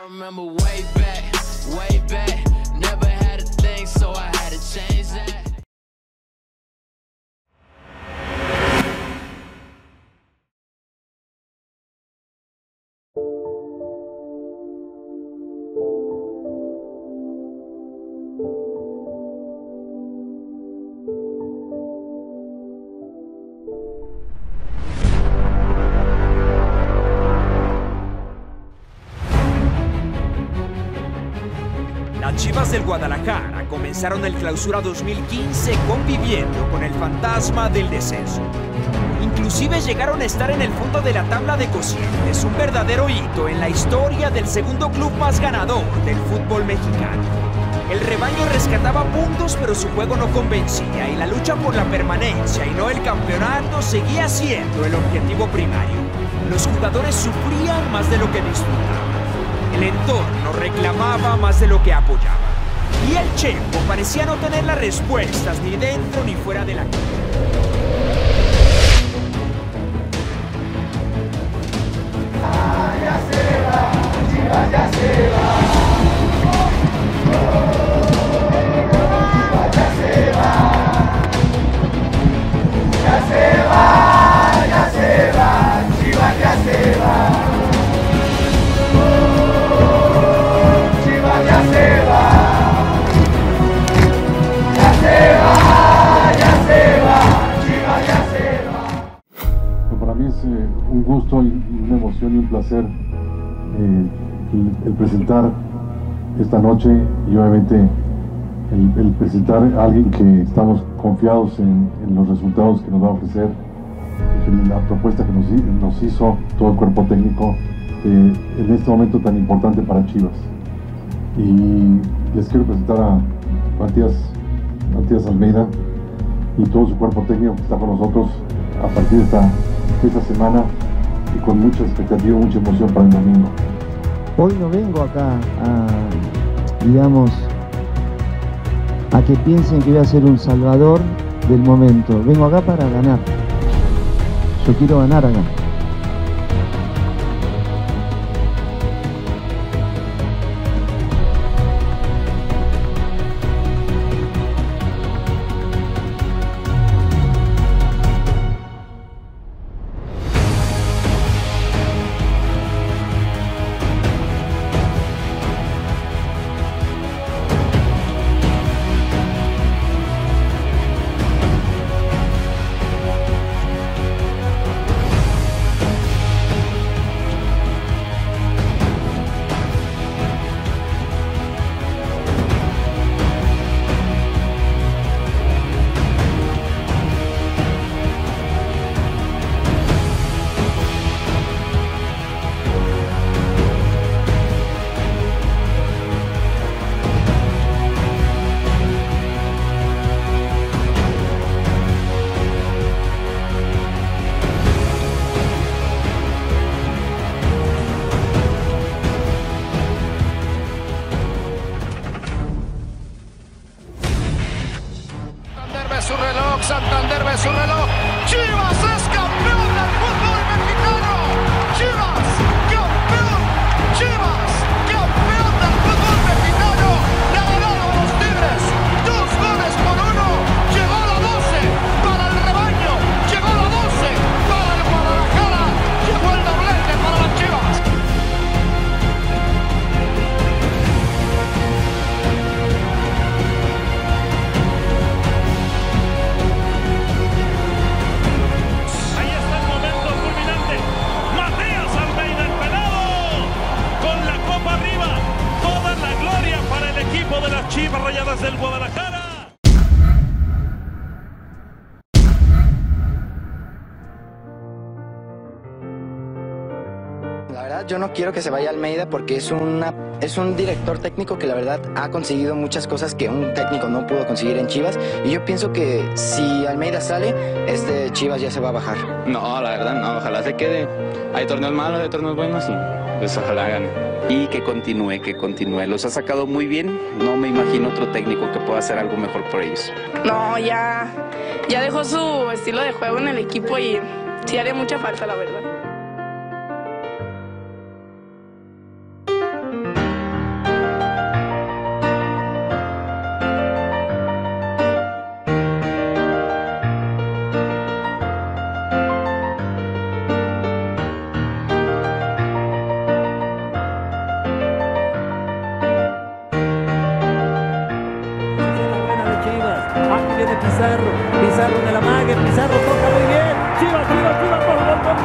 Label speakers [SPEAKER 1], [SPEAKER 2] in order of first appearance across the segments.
[SPEAKER 1] remember way back, never had a thing, so I had to change that.
[SPEAKER 2] Las Chivas del Guadalajara comenzaron el Clausura 2015 conviviendo con el fantasma del descenso. Inclusive llegaron a estar en el fondo de la tabla de cocientes, un verdadero hito en la historia del segundo club más ganador del fútbol mexicano. El rebaño rescataba puntos, pero su juego no convencía y la lucha por la permanencia y no el campeonato seguía siendo el objetivo primario. Los jugadores sufrían más de lo que disfrutaban. El entorno reclamaba más de lo que apoyaba. Y el Chepo parecía no tener las respuestas ni dentro ni fuera de la cancha.
[SPEAKER 3] Ya se va, Chivas ya se va. Chivas ya se va. Ya se va, ya se va. Chivas ya se va. Ya se va, ya se va, ya se va, Chivas ya se va.
[SPEAKER 4] Para mí es un gusto y una emoción y un placer el presentar esta noche y obviamente el presentar a alguien que estamos confiados en los resultados que nos va a ofrecer, en la propuesta que nos hizo todo el cuerpo técnico en este momento tan importante para Chivas. Y les quiero presentar a Matías Almeida y todo su cuerpo técnico que está con nosotros a partir de esta semana y con mucha expectativa, mucha emoción para el domingo.
[SPEAKER 5] Hoy no vengo acá a que piensen que voy a ser un salvador del momento. Vengo acá para ganar. Yo quiero ganar acá.
[SPEAKER 3] Santander ve su reloj. Chivas es campeón del fútbol mexicano. Chivas, campeón. Chivas, campeón del fútbol mexicano. Le ha ganado a los Tigres 2-1. Llegó a la 12 para el rebaño. Llegó a la 12 para el Guadalajara. Llegó el doblete para las Chivas.
[SPEAKER 6] De las Chivas Rayadas del Guadalajara.
[SPEAKER 7] La verdad yo no quiero que se vaya Almeida porque es un director técnico que la verdad ha conseguido muchas cosas que un técnico no pudo conseguir en Chivas, y yo pienso que si Almeida sale, Chivas ya se va a bajar.
[SPEAKER 8] No, la verdad no, ojalá se quede. Hay torneos malos, hay torneos buenos y pues ojalá gane. Y que continúe. Los ha sacado muy bien. No me imagino otro técnico que pueda hacer algo mejor por ellos.
[SPEAKER 9] No, ya dejó su estilo de juego en el equipo y sí haría mucha falta, la verdad.
[SPEAKER 10] Pizarro. Pizarro en el amague. Pizarro toca muy bien. Chivas, gol.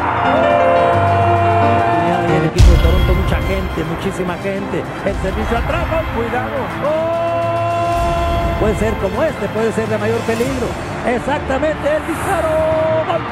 [SPEAKER 10] Y el equipo de Toronto, mucha gente, muchísima gente. El servicio atrás, gol, cuidado. Puede ser como este, puede ser de mayor peligro. Exactamente, el disparo. ¡Gol!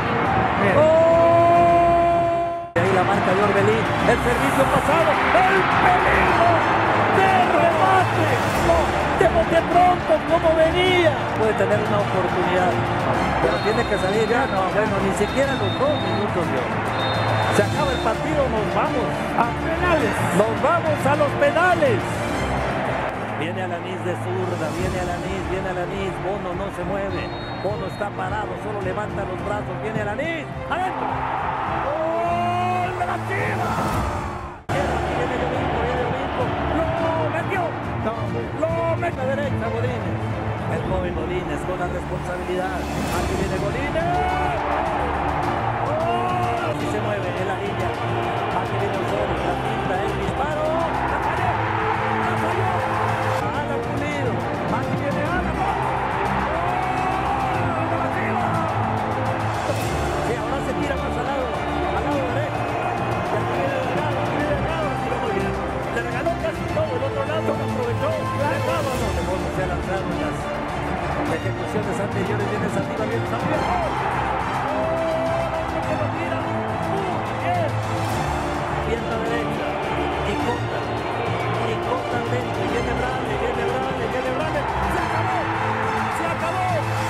[SPEAKER 10] Y ahí la marca de Orbelín. El servicio pasado. El peligro de remate. De bote pronto, como venía. Puede tener una oportunidad. Pero tiene que salir ya. No, bueno, ni siquiera los 2 minutos dio. Se acaba el partido, nos vamos a penales. Nos vamos a los penales. Viene Alanís de zurda, viene Alanís, Bono no se mueve, Bono está parado, solo levanta los brazos, viene Alanís, adentro. ¡Gol de la Chivas! Viene Llovinco, lo metió, lo mete a derecha Godínez. El joven Godínez con la responsabilidad, aquí viene Godínez. ¡Oh! Así se mueve en la línea, aquí viene Osorio, la pinta, el disparo. Ejecuciones anteriores, viene Saldívar, viene Saldívar. Pierna derecha y corta dentro, viene Brande. Se acabó.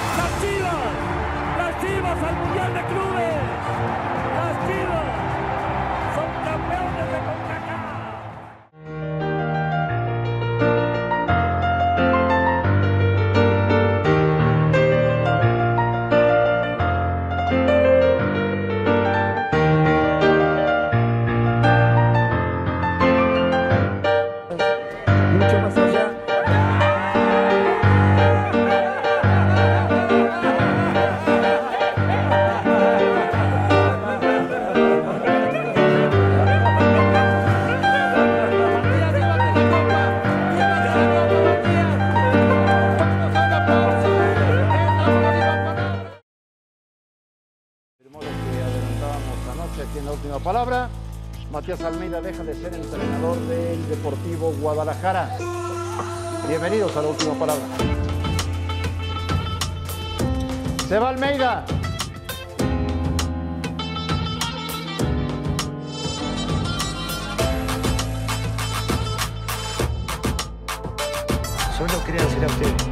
[SPEAKER 10] Las Chivas al Mundial de Clubes. Las Chivas son campeones de CONCACAF.
[SPEAKER 3] Aquí en la última palabra, Matías Almeida deja de ser entrenador del Deportivo Guadalajara. Bienvenidos a la última palabra. Se va Almeida.
[SPEAKER 5] Solo quería decir a ustedes